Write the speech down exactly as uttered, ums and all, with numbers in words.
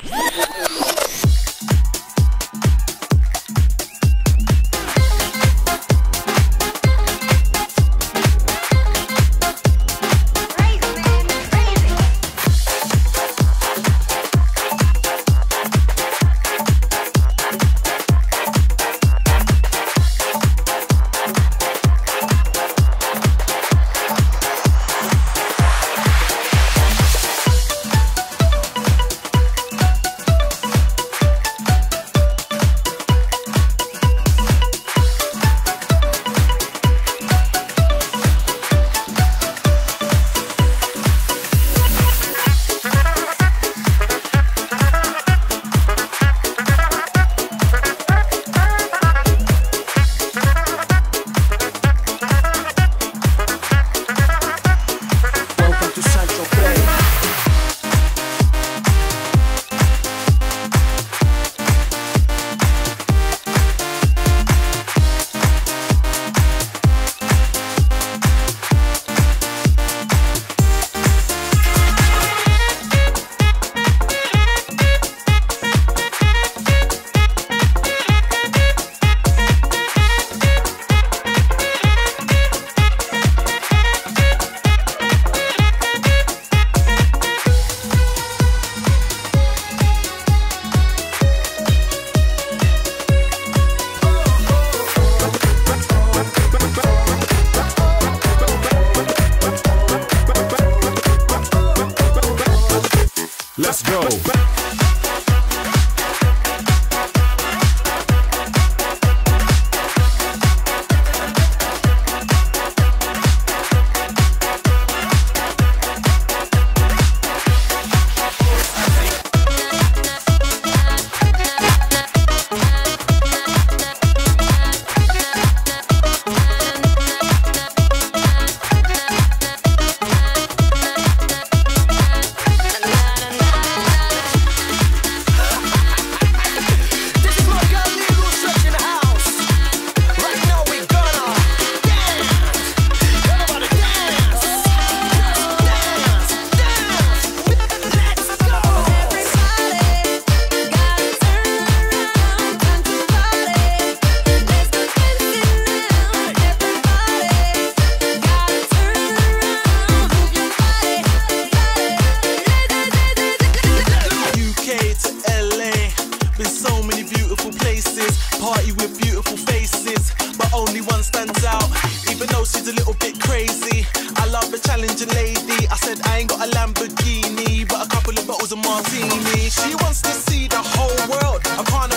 Let's go. Party with beautiful faces, but only one stands out, even though she's a little bit crazy. I love a challenging lady. I said I ain't got a Lamborghini, but a couple of bottles of martini. She wants to see the whole world. I'm kind of